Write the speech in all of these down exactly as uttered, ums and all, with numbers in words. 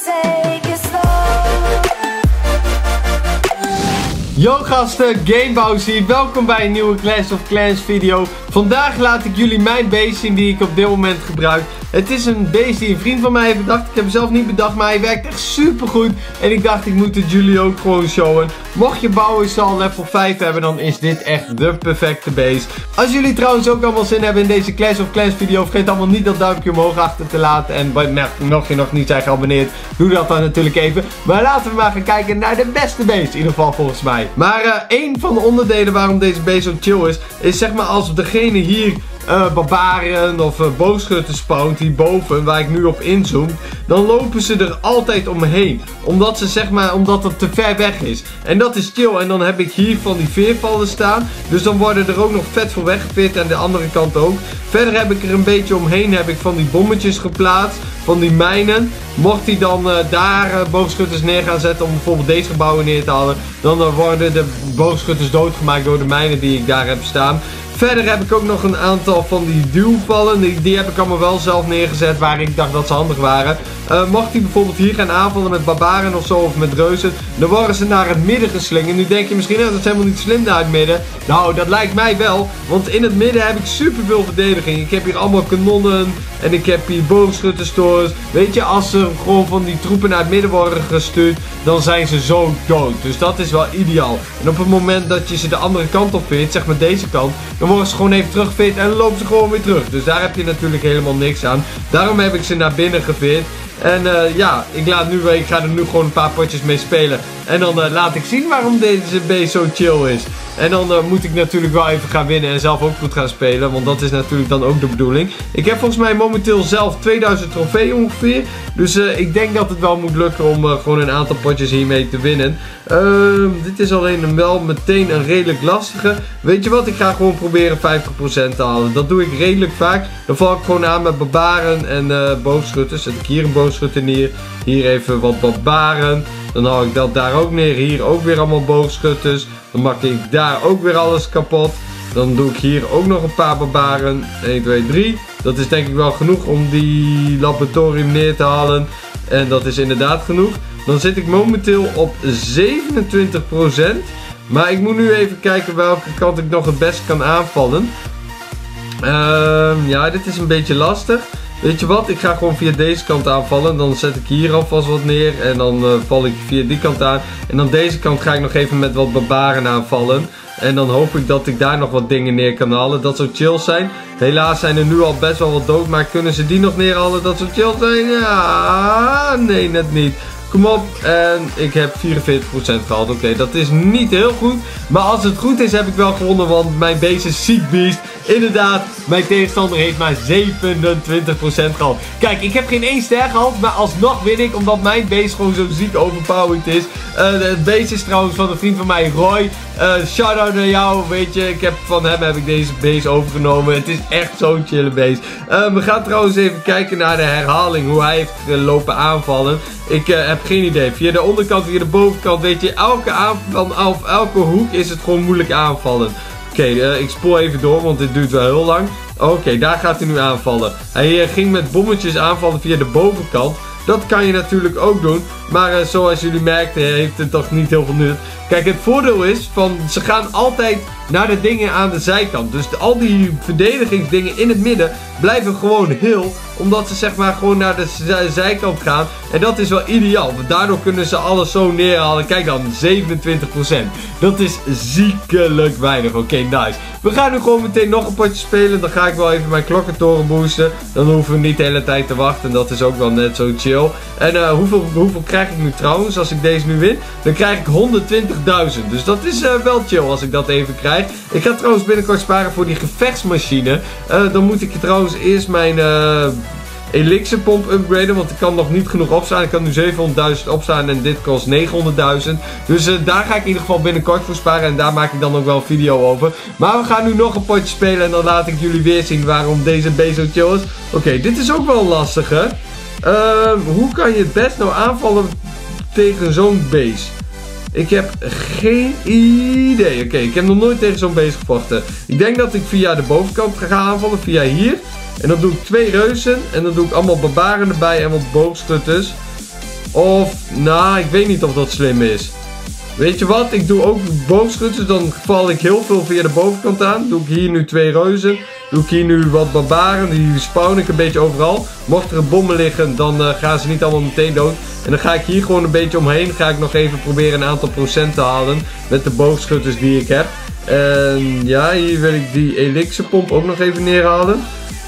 Yo gasten, Gamebouws hier. Welkom bij een nieuwe Clash of Clans video. Vandaag laat ik jullie mijn base zien die ik op dit moment gebruik. Het is een base die een vriend van mij heeft bedacht. Ik heb hem zelf niet bedacht, maar hij werkt echt super goed. En ik dacht, ik moet het jullie ook gewoon showen. Mocht je bouwers al level vijf hebben, dan is dit echt de perfecte base. Als jullie trouwens ook allemaal zin hebben in deze Clash of Clans video, vergeet allemaal niet dat duimpje omhoog achter te laten. En mocht je nog niet zijn geabonneerd, doe dat dan natuurlijk even. Maar laten we maar gaan kijken naar de beste base, in ieder geval volgens mij. Maar uh, een van de onderdelen waarom deze base zo chill is, is zeg maar als degene hier uh, barbaren of uh, boogschutters spawnt hierboven, waar ik nu op inzoom, dan lopen ze er altijd omheen. Omdat ze zeg maar, omdat het te ver weg is. En dat is chill. En dan heb ik hier van die veervallen staan. Dus dan worden er ook nog vet voor weggeveerd en de andere kant ook. Verder heb ik er een beetje omheen, heb ik van die bommetjes geplaatst. Van die mijnen. Mocht hij dan uh, daar uh, boogschutters neer gaan zetten om bijvoorbeeld deze gebouwen neer te halen, dan uh, worden de boogschutters doodgemaakt door de mijnen die ik daar heb staan. Verder heb ik ook nog een aantal van die duwvallen. Die, die heb ik allemaal wel zelf neergezet waar ik dacht dat ze handig waren. Uh, mocht hij bijvoorbeeld hier gaan aanvallen met barbaren of zo, of met reuzen, dan worden ze naar het midden geslingerd. Nu denk je misschien, nou, dat is helemaal niet slim naar het midden. Nou, dat lijkt mij wel. Want in het midden heb ik super veel verdediging. Ik heb hier allemaal kanonnen. En ik heb hier boogschutterstores. Weet je, als ze gewoon van die troepen naar het midden worden gestuurd, dan zijn ze zo dood. Dus dat is wel ideaal. En op het moment dat je ze de andere kant op veert, zeg maar deze kant, dan worden ze gewoon even teruggeveerd en dan lopen ze gewoon weer terug. Dus daar heb je natuurlijk helemaal niks aan. Daarom heb ik ze naar binnen geveerd. En uh, ja, ik, laat nu, ik ga er nu gewoon een paar potjes mee spelen. En dan uh, laat ik zien waarom deze base zo chill is. En dan uh, moet ik natuurlijk wel even gaan winnen en zelf ook goed gaan spelen. Want dat is natuurlijk dan ook de bedoeling. Ik heb volgens mij momenteel zelf tweeduizend trofee ongeveer. Dus uh, ik denk dat het wel moet lukken om uh, gewoon een aantal potjes hiermee te winnen. Uh, dit is alleen wel meteen een redelijk lastige. Weet je wat, ik ga gewoon proberen vijftig procent te halen. Dat doe ik redelijk vaak. Dan val ik gewoon aan met barbaren en uh, boogschutters. Zet ik hier een boogschutter neer. Hier even wat barbaren. Dan haal ik dat daar ook neer. Hier ook weer allemaal boogschutters. Dan maak ik daar ook weer alles kapot. Dan doe ik hier ook nog een paar barbaren. één, twee, drie. Dat is denk ik wel genoeg om die laboratorium neer te halen. En dat is inderdaad genoeg. Dan zit ik momenteel op zevenentwintig procent. Maar ik moet nu even kijken welke kant ik nog het best kan aanvallen. Uh, ja, dit is een beetje lastig. Weet je wat, ik ga gewoon via deze kant aanvallen. Dan zet ik hier alvast wat neer. En dan uh, val ik via die kant aan. En dan deze kant ga ik nog even met wat barbaren aanvallen. En dan hoop ik dat ik daar nog wat dingen neer kan halen. Dat zou chill zijn. Helaas zijn er nu al best wel wat dood. Maar kunnen ze die nog neerhalen? Dat zou chill zijn? Ja, nee, net niet. Kom op. En ik heb vierenveertig procent gehaald. Oké, okay, dat is niet heel goed. Maar als het goed is, heb ik wel gewonnen. Want mijn base is ziek beest. Inderdaad, mijn tegenstander heeft maar zevenentwintig procent gehaald. Kijk, ik heb geen één ster gehaald. Maar alsnog win ik. Omdat mijn base gewoon zo ziek overpowered is. Uh, het base is trouwens van een vriend van mij, Roy. Uh, Shout-out naar jou. Weet je, ik heb, van hem heb ik deze base overgenomen. Het is echt zo'n chille base. Uh, we gaan trouwens even kijken naar de herhaling. Hoe hij heeft uh, lopen aanvallen. Ik uh, heb geen idee. Via de onderkant, via de bovenkant, weet je, elke aanval, of elke hoek is het gewoon moeilijk aanvallen. Oké, okay, uh, ik spoel even door, want dit duurt wel heel lang. Oké, okay, daar gaat hij nu aanvallen. Hij uh, ging met bommetjes aanvallen via de bovenkant. Dat kan je natuurlijk ook doen. Maar uh, zoals jullie merkten, heeft het toch niet heel veel nut. Kijk, het voordeel is, van, ze gaan altijd naar de dingen aan de zijkant. Dus de, al die verdedigingsdingen in het midden blijven gewoon heel. Omdat ze zeg maar gewoon naar de zijkant gaan. En dat is wel ideaal. Want daardoor kunnen ze alles zo neerhalen. Kijk dan, zevenentwintig procent. Dat is ziekelijk weinig. Oké, okay, nice. We gaan nu gewoon meteen nog een potje spelen. Dan ga ik wel even mijn klokkentoren boosten. Dan hoeven we niet de hele tijd te wachten. Dat is ook wel net zo chill. En uh, hoeveel, hoeveel krijg ik nu trouwens als ik deze nu win? Dan krijg ik honderdtwintigduizend. Dus dat is uh, wel chill als ik dat even krijg. Ik ga trouwens binnenkort sparen voor die gevechtsmachine. Uh, dan moet ik trouwens eerst mijn uh, elixirpomp upgraden. Want ik kan nog niet genoeg opstaan. Ik kan nu zevenhonderdduizend opstaan en dit kost negenhonderdduizend. Dus uh, daar ga ik in ieder geval binnenkort voor sparen. En daar maak ik dan ook wel een video over. Maar we gaan nu nog een potje spelen. En dan laat ik jullie weer zien waarom deze base zo chill is. Oké, okay, dit is ook wel lastig, hè. Uh, hoe kan je het best nou aanvallen tegen zo'n base? Ik heb geen idee. Oké, okay, ik heb nog nooit tegen zo'n base gevochten. Ik denk dat ik via de bovenkant ga aanvallen. Via hier. En dan doe ik twee reuzen. En dan doe ik allemaal barbaren erbij en wat boogschutters. Of, nou, ik weet niet of dat slim is. Weet je wat, ik doe ook boogschutters, dan val ik heel veel via de bovenkant aan. Doe ik hier nu twee reuzen. Doe ik hier nu wat barbaren, die spawn ik een beetje overal. Mocht er een bommen liggen, dan uh, gaan ze niet allemaal meteen dood. En dan ga ik hier gewoon een beetje omheen. Ga ik nog even proberen een aantal procent te halen met de boogschutters die ik heb. En ja, hier wil ik die elixirpomp ook nog even neerhalen.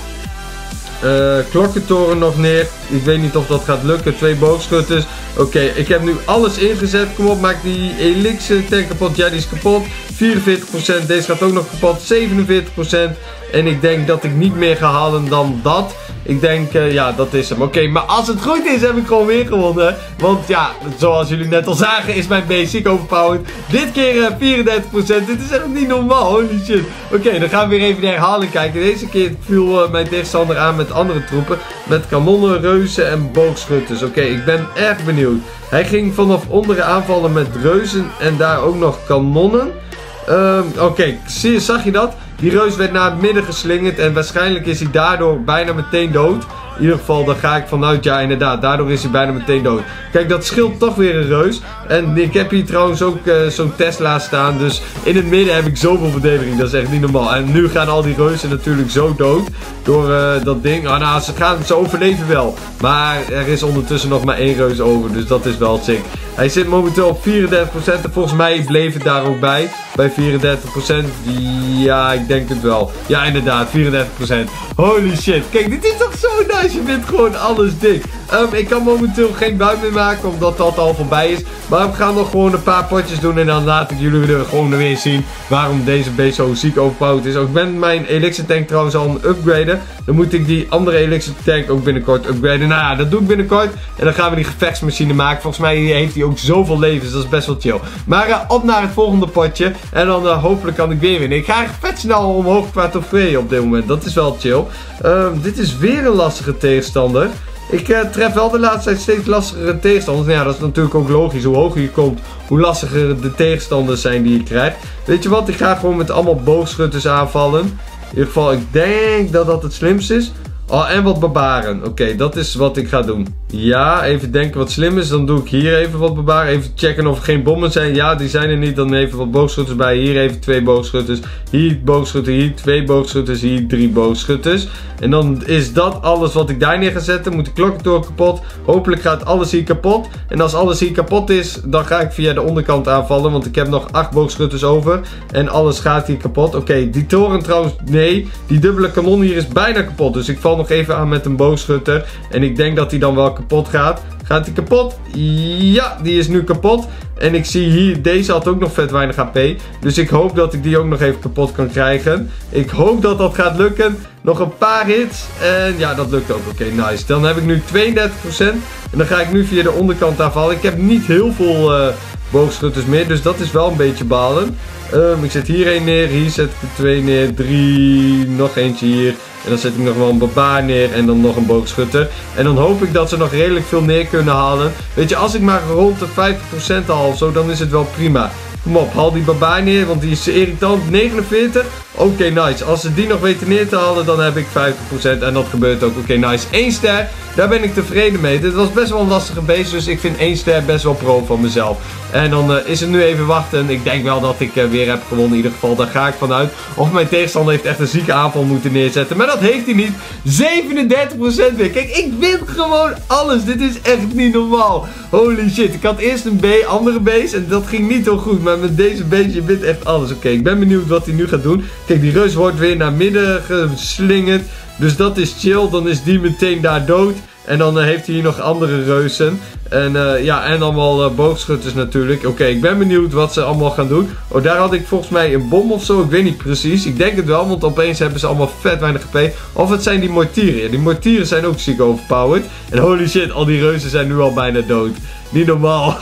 Uh, klokkentoren nog neer. Ik weet niet of dat gaat lukken. Twee boogschutters. Oké, okay, ik heb nu alles ingezet. Kom op, maak die elixir tank kapot. Ja, die is kapot. vierenveertig procent. Deze gaat ook nog kapot. zevenenveertig procent. En ik denk dat ik niet meer ga halen dan dat. Ik denk, uh, ja, dat is hem. Oké, okay, maar als het goed is, heb ik gewoon weer gewonnen. Want ja, zoals jullie net al zagen, is mijn basic overpowered. Dit keer uh, vierendertig procent. Dit is echt niet normaal. Holy shit. Oké, okay, dan gaan we weer even de herhaling kijken. Deze keer viel uh, mijn tegenstander aan met andere troepen. Met kanonnen, reuzen en boogschutters. Oké, okay, ik ben erg benieuwd. Hij ging vanaf onderen aanvallen met reuzen en daar ook nog kanonnen. Um, Oké, okay, zag je dat? Die reus werd naar het midden geslingerd en waarschijnlijk is hij daardoor bijna meteen dood. In ieder geval, daar ga ik vanuit, ja inderdaad, daardoor is hij bijna meteen dood. Kijk, dat scheelt toch weer een reus. En ik heb hier trouwens ook uh, zo'n Tesla staan, dus in het midden heb ik zoveel verdediging, dat is echt niet normaal. En nu gaan al die reuzen natuurlijk zo dood door uh, dat ding. Oh, nou, ze, gaan, ze overleven wel, maar er is ondertussen nog maar één reus over, dus dat is wel sick. Hij zit momenteel op vierendertig procent en volgens mij bleef het daar ook bij, bij vierendertig procent. Ja, ik denk het wel. Ja, inderdaad, vierendertig procent. Holy shit, kijk, dit is toch zo nice. Je vindt gewoon alles dik. Um, ik kan momenteel geen buit meer maken, omdat dat al voorbij is. Maar we gaan nog gewoon een paar potjes doen. En dan laat ik jullie er gewoon weer zien waarom deze beest zo ziek overpowered is. Ook ben mijn elixir tank trouwens al aan upgraden. Dan moet ik die andere elixir tank ook binnenkort upgraden. Nou ja, dat doe ik binnenkort. En dan gaan we die gevechtsmachine maken. Volgens mij heeft hij ook zoveel levens. Dat is best wel chill. Maar uh, op naar het volgende potje. En dan uh, hopelijk kan ik weer winnen. Ik ga echt vet snel omhoog qua trofee op dit moment. Dat is wel chill. Um, dit is weer een lastige tegenstander. Ik uh, tref wel de laatste tijd steeds lastigere tegenstanders. Nou ja, dat is natuurlijk ook logisch. Hoe hoger je komt, hoe lastiger de tegenstanders zijn die je krijgt. Weet je wat? Ik ga gewoon met allemaal boogschutters aanvallen. In ieder geval, ik denk dat dat het slimste is. Oh, en wat barbaren. Oké, okay, dat is wat ik ga doen. Ja, even denken wat slim is. Dan doe ik hier even wat barbaren. Even checken of er geen bommen zijn. Ja, die zijn er niet. Dan even wat boogschutters bij. Hier even twee boogschutters. Hier boogschutter. Hier twee boogschutters. Hier drie boogschutters. En dan is dat alles wat ik daar neer ga zetten. Moet de klokkentoren kapot. Hopelijk gaat alles hier kapot. En als alles hier kapot is, dan ga ik via de onderkant aanvallen. Want ik heb nog acht boogschutters over. En alles gaat hier kapot. Oké, okay, die toren trouwens, nee. Die dubbele kanon hier is bijna kapot. Dus ik val nog even aan met een boogschutter. En ik denk dat hij dan wel kapot gaat. Gaat hij kapot? Ja, die is nu kapot. En ik zie hier, deze had ook nog vet weinig H P. Dus ik hoop dat ik die ook nog even kapot kan krijgen. Ik hoop dat dat gaat lukken. Nog een paar hits. En ja, dat lukt ook. Oké, okay, nice. Dan heb ik nu tweeëndertig procent. En dan ga ik nu via de onderkant aanvallen. Ik heb niet heel veel uh, boogschutters meer. Dus dat is wel een beetje balen. Um, ik zet hier één neer. Hier zet ik er twee neer. Drie. Nog eentje hier. En dan zet ik nog wel een barbaar neer en dan nog een boogschutter. En dan hoop ik dat ze nog redelijk veel neer kunnen halen. Weet je, als ik maar rond de vijftig procent haal of zo, dan is het wel prima. Kom op, haal die barbaar neer, want die is irritant. negenenveertig. Oké, okay, nice. Als ze die nog weten neer te halen, dan heb ik vijftig procent. En dat gebeurt ook. Oké, okay, nice. één ster. Daar ben ik tevreden mee. Dit was best wel een lastige base, dus ik vind één ster best wel pro van mezelf. En dan uh, is het nu even wachten. Ik denk wel dat ik uh, weer heb gewonnen in ieder geval. Daar ga ik vanuit. Of mijn tegenstander heeft echt een zieke aanval moeten neerzetten. Maar dat heeft hij niet. zevenendertig procent weer. Kijk, ik win gewoon alles. Dit is echt niet normaal. Holy shit. Ik had eerst een B, andere base. En dat ging niet heel goed. Maar met deze base, je wint echt alles. Oké, okay, ik ben benieuwd wat hij nu gaat doen. Kijk, die reus wordt weer naar midden geslingerd. Dus dat is chill. Dan is die meteen daar dood. En dan uh, heeft hij hier nog andere reuzen. En uh, ja, en allemaal uh, boogschutters natuurlijk. Oké, okay, ik ben benieuwd wat ze allemaal gaan doen. Oh, daar had ik volgens mij een bom of zo. Ik weet niet precies. Ik denk het wel, want opeens hebben ze allemaal vet weinig H P. Of het zijn die mortieren. Ja, die mortieren zijn ook ziek overpowered. En holy shit, al die reuzen zijn nu al bijna dood. Niet normaal.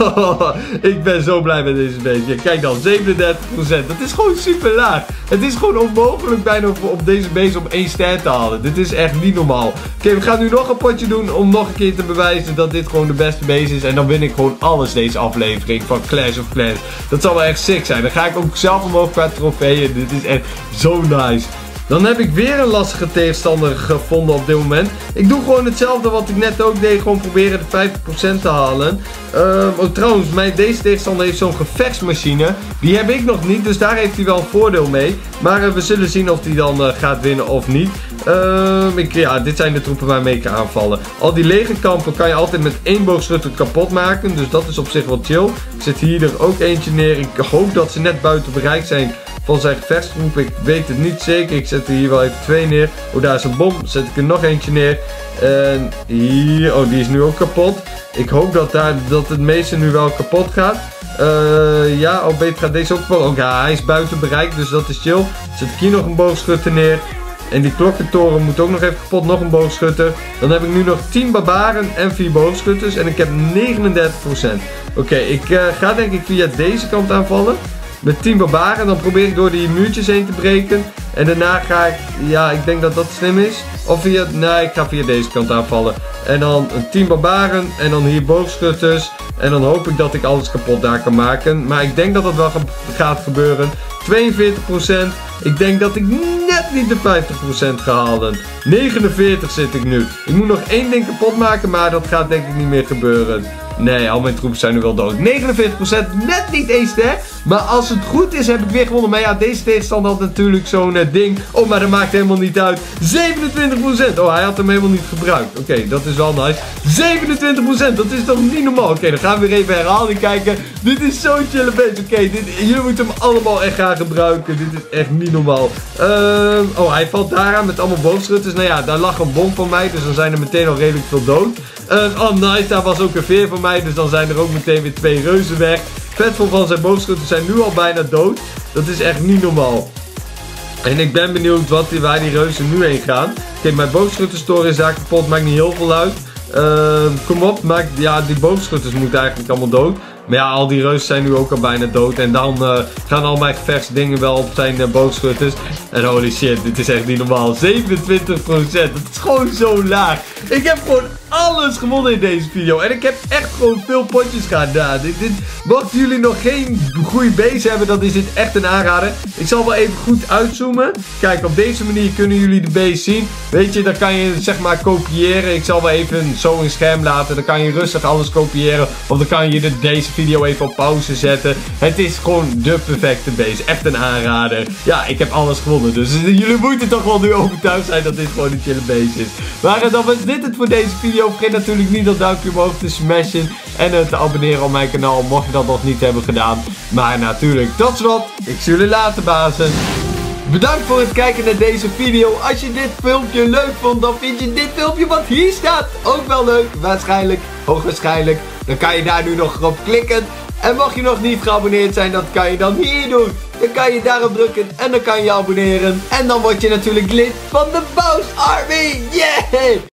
Ik ben zo blij met deze beest. Ja, kijk dan, zevenendertig procent. Dat is gewoon super laag. Het is gewoon onmogelijk bijna op, op deze beest om één ster te halen. Dit is echt niet normaal. Oké, okay, we gaan nu nog een potje doen om nog een keer te bewijzen dat dit gewoon de beste beest is. En dan win ik gewoon alles deze aflevering van Clash of Clans. Dat zal wel echt sick zijn. Dan ga ik ook zelf omhoog qua trofeeën. Dit is echt zo nice. Dan heb ik weer een lastige tegenstander gevonden op dit moment. Ik doe gewoon hetzelfde wat ik net ook deed. Gewoon proberen de vijftig procent te halen. Uh, oh, trouwens, mijn, deze tegenstander heeft zo'n gevechtsmachine. Die heb ik nog niet, dus daar heeft hij wel een voordeel mee. Maar uh, we zullen zien of hij dan uh, gaat winnen of niet. Uh, ik, ja, dit zijn de troepen waarmee ik kan aanvallen. Al die legerkampen kan je altijd met één boogschutter kapot maken. Dus dat is op zich wel chill. Ik zet hier er ook eentje neer. Ik hoop dat ze net buiten bereik zijn van zijn gevechtstroep. Ik weet het niet zeker. Ik zet er hier wel even twee neer. Oh, daar is een bom. Zet ik er nog eentje neer. En hier. Oh, die is nu ook kapot. Ik hoop dat, daar, dat het meeste nu wel kapot gaat. Uh, ja, al beter gaat deze ook wel. Oh ja, hij is buiten bereik. Dus dat is chill. Zet ik hier nog een boogschutter neer. En die klokkentoren moet ook nog even kapot. Nog een boogschutter. Dan heb ik nu nog tien barbaren en vier boogschutters. En ik heb negenendertig procent. Oké, okay, ik uh, ga denk ik via deze kant aanvallen. Met tien barbaren. Dan probeer ik door die muurtjes heen te breken. En daarna ga ik... Ja, ik denk dat dat slim is. Of via... Nee, ik ga via deze kant aanvallen. En dan een tien barbaren. En dan hier boogschutters. En dan hoop ik dat ik alles kapot daar kan maken. Maar ik denk dat dat wel gaat gebeuren. tweeënveertig procent. Ik denk dat ik net niet de vijftig procent ga halen. negenenveertig zit ik nu. Ik moet nog één ding kapot maken. Maar dat gaat denk ik niet meer gebeuren. Nee, al mijn troepen zijn nu wel dood. negenenveertig procent, net niet eens ster. Maar als het goed is, heb ik weer gewonnen. Maar ja, deze tegenstander had natuurlijk zo'n uh, ding. Oh, maar dat maakt helemaal niet uit. zevenentwintig procent. Oh, hij had hem helemaal niet gebruikt. Oké, okay, dat is wel nice. zevenentwintig procent, dat is toch niet normaal. Oké, okay, dan gaan we weer even herhaling kijken. Dit is zo'n chille beetje. Oké, okay, jullie moeten hem allemaal echt gaan gebruiken. Dit is echt niet normaal. Uh, oh, hij valt daaraan met allemaal boogschutters. Nou ja, daar lag een bom van mij. Dus dan zijn er meteen al redelijk veel dood. Uh, oh, nice. Daar was ook een veer van mij. Dus dan zijn er ook meteen weer twee reuzen weg. Vet veel van zijn boogschutters zijn nu al bijna dood. Dat is echt niet normaal. En ik ben benieuwd wat die, waar die reuzen nu heen gaan. Kijk, mijn boogschutterstoren is daar kapot. Maakt niet heel veel uit. Uh, kom op. Maakt, ja, die boogschutters moeten eigenlijk allemaal dood. Maar ja, al die reuzen zijn nu ook al bijna dood. En dan uh, gaan al mijn gevechtsdingen wel op zijn uh, boogschutters. En holy shit, dit is echt niet normaal. zevenentwintig procent. Dat is gewoon zo laag. Ik heb gewoon alles gewonnen in deze video. En ik heb echt gewoon veel potjes gedaan. Dit, dit, mochten jullie nog geen goede base hebben, dan is dit echt een aanrader. Ik zal wel even goed uitzoomen. Kijk, op deze manier kunnen jullie de base zien. Weet je, dan kan je zeg maar kopiëren. Ik zal wel even zo een scherm laten. Dan kan je rustig alles kopiëren. Of dan kan je de, deze video even op pauze zetten. Het is gewoon de perfecte base. Echt een aanrader. Ja, ik heb alles gewonnen. Dus jullie moeten toch wel nu overtuigd zijn dat dit gewoon een chille base is. Maar dan was dit het voor deze video. Vergeet natuurlijk niet dat duimpje omhoog te smashen. En uh, te abonneren op mijn kanaal. Mocht je dat nog niet hebben gedaan. Maar natuurlijk, tot slot. Ik zie jullie later, bazen. Bedankt voor het kijken naar deze video. Als je dit filmpje leuk vond, dan vind je dit filmpje wat hier staat ook wel leuk. Waarschijnlijk, hoogwaarschijnlijk. Dan kan je daar nu nog op klikken. En mocht je nog niet geabonneerd zijn, dat kan je dan hier doen. Dan kan je daarop drukken en dan kan je abonneren. En dan word je natuurlijk lid van de Boos Army. Yeah!